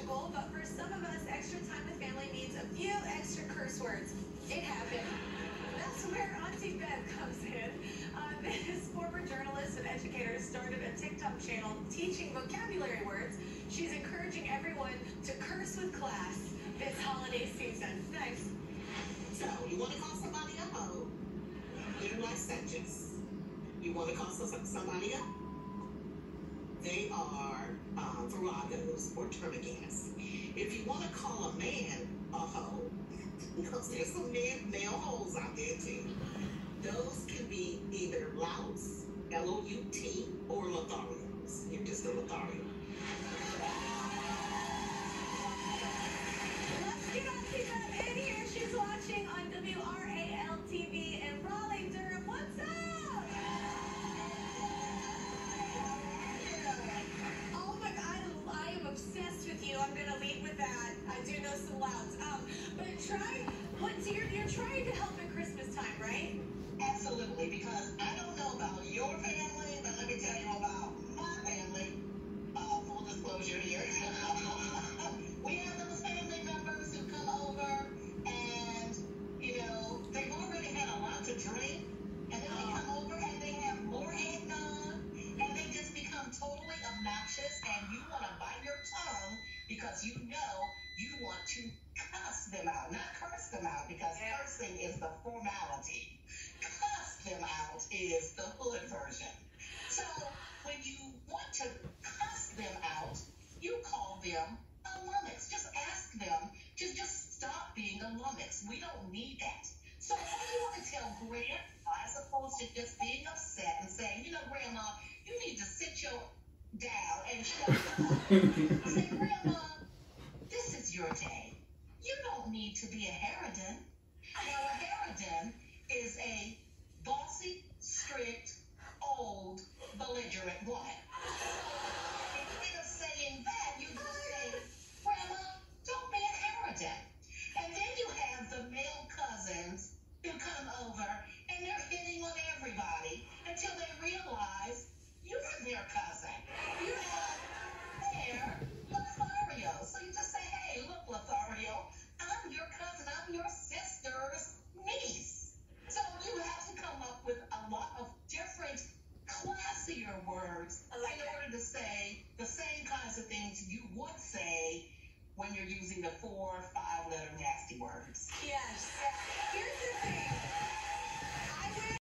non-negotiable, but for some of us, extra time with family means a few extra curse words. It happened. That's where Auntie Bev comes in. This former journalist and educator started a TikTok channel teaching vocabulary words. She's encouraging everyone to curse with class this holiday season. Nice. So, you want to call somebody a hoe? They're like subjects. You want to call somebody up? They are viragoes or termagants. If you want to call a man a hoe, because there's some male hoes out there too, those can be either louts, L-O-U-T, or lotharios. You're just a lothario. Let's get Auntie Bev in here. She's watching on WRAL-TV in Raleigh, Durham. What's up? Oh my God, I am obsessed with you. I'm gonna lead with that. I do know some louds. But so you're trying to help at Christmas time, right? Absolutely, because I don't know about your family, but let me tell you about my family. Full disclosure here. We have those family members who come over and, they've already had a lot to drink, and then they come over and they have more eggnog, and they just become totally obnoxious, and you want to bite your tongue because you want to cuss them out, not curse them out, because cursing is the formality. Cuss them out is the hood version. So when you want to cuss them out, you call them a lummox. Just ask them to just stop being a lummox. We don't need that. So what do you want to tell Grandma, as opposed to just being upset and saying, Grandma, you need to sit your down and shut up. Say, Grandma, this is your day. You don't need to be a harridan. Now, a harridan is a bossy, strict, old, belligerent woman.